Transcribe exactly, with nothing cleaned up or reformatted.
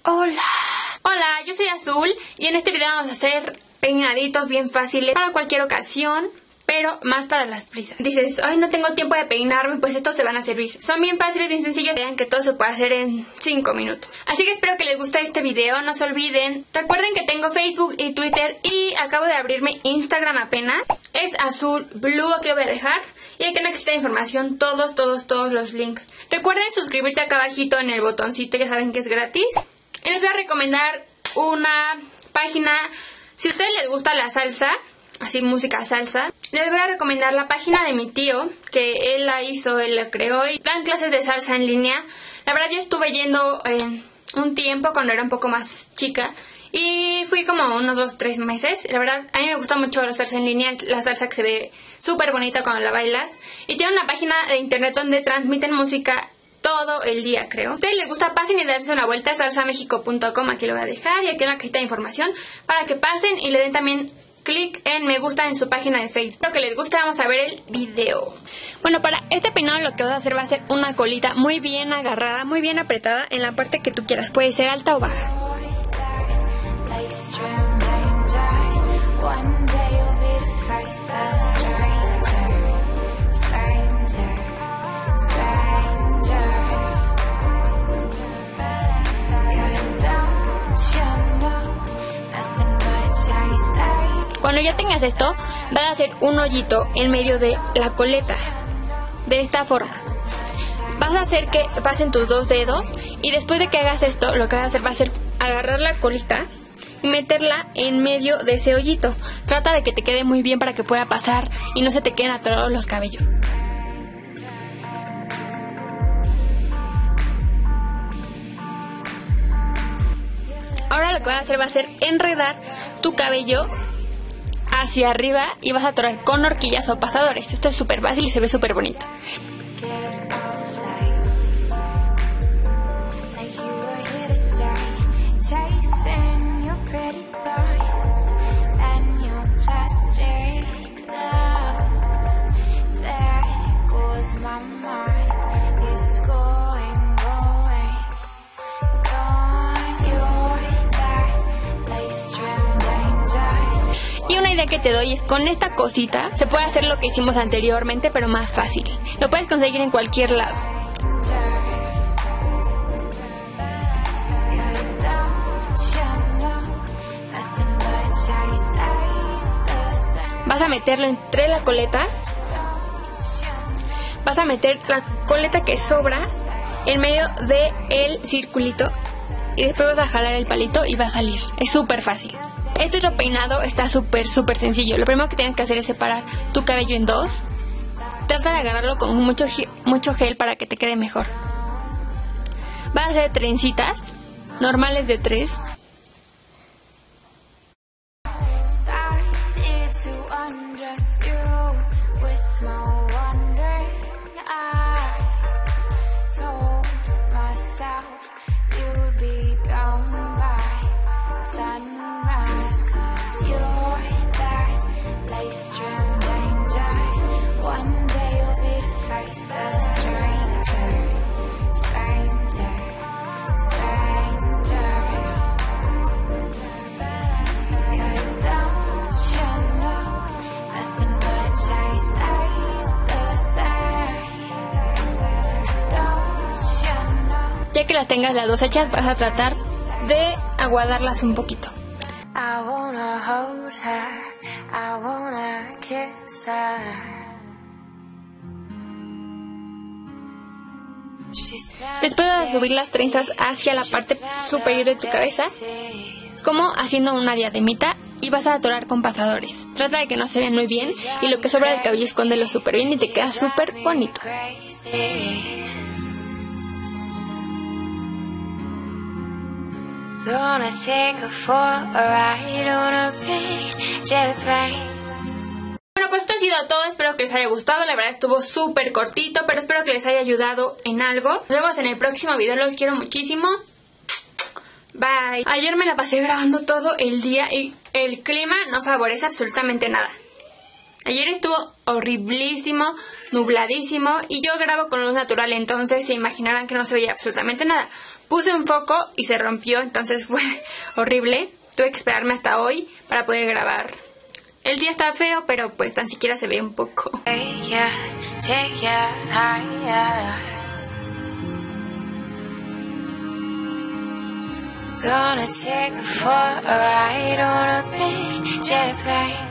Hola. Hola, yo soy Azul y en este video vamos a hacer peinaditos bien fáciles para cualquier ocasión, pero más para las prisas. Dices, ay, no tengo tiempo de peinarme, pues estos te van a servir. Son bien fáciles, bien sencillos, vean que todo se puede hacer en cinco minutos. Así que espero que les guste este video, no se olviden. Recuerden que tengo Facebook y Twitter y acabo de abrirme Instagram apenas. Es Azul Blue, aquí lo voy a dejar. Y aquí en la cajita de información todos, todos, todos los links. Recuerden suscribirse acá abajito en el botoncito, ya saben que es gratis. Y les voy a recomendar una página, si a ustedes les gusta la salsa, así música salsa, les voy a recomendar la página de mi tío, que él la hizo, él la creó y dan clases de salsa en línea. La verdad yo estuve yendo eh, un tiempo cuando era un poco más chica y fui como unos dos, tres meses. La verdad a mí me gusta mucho la salsa en línea, la salsa que se ve súper bonita cuando la bailas. Y tiene una página de internet donde transmiten música todo el día, creo. A ustedes les gusta, pasen y darse una vuelta a salsa mexico punto com, aquí lo voy a dejar y aquí en la cajita de información para que pasen y le den también clic en me gusta en su página de Facebook. Espero que les guste, vamos a ver el video. Bueno, para este peinado lo que vas a hacer va a ser una colita muy bien agarrada, muy bien apretada en la parte que tú quieras, puede ser alta o baja. Cuando ya tengas esto, vas a hacer un hoyito en medio de la coleta, de esta forma. Vas a hacer que pasen tus dos dedos y después de que hagas esto, lo que vas a hacer va a ser agarrar la colita y meterla en medio de ese hoyito. Trata de que te quede muy bien para que pueda pasar y no se te queden atorados los cabellos. Ahora lo que vas a hacer va a ser enredar tu cabello hacia arriba y vas a atorar con horquillas o pasadores. Esto es súper fácil y se ve súper bonito. Que te doy es con esta cosita se puede hacer lo que hicimos anteriormente, pero más fácil. Lo puedes conseguir en cualquier lado. Vas a meterlo entre la coleta. Vas a meter la coleta que sobra en medio de el circulito y después vas a jalar el palito y va a salir. Es súper fácil. Este otro peinado está súper, súper sencillo. Lo primero que tienes que hacer es separar tu cabello en dos. Trata de agarrarlo con mucho, mucho gel para que te quede mejor. Vas a hacer trencitas normales de tres. Ya que las tengas las dos hechas, vas a tratar de aguadarlas un poquito. Después vas a subir las trenzas hacia la parte superior de tu cabeza, como haciendo una diademita, y vas a atorar con pasadores. Trata de que no se vean muy bien y lo que sobra del cabello escóndelo súper bien y te queda súper bonito. Bueno, pues esto ha sido todo, espero que les haya gustado, la verdad estuvo súper cortito, pero espero que les haya ayudado en algo. Nos vemos en el próximo video, los quiero muchísimo. Bye. Ayer me la pasé grabando todo el día y el clima no favorece absolutamente nada. Ayer estuvo horriblísimo, nubladísimo, y yo grabo con luz natural, entonces se imaginarán que no se veía absolutamente nada. Puse un foco y se rompió, entonces fue horrible. Tuve que esperarme hasta hoy para poder grabar. El día está feo, pero pues tan siquiera se ve un poco. Gonna take her for a ride on a big jet plane.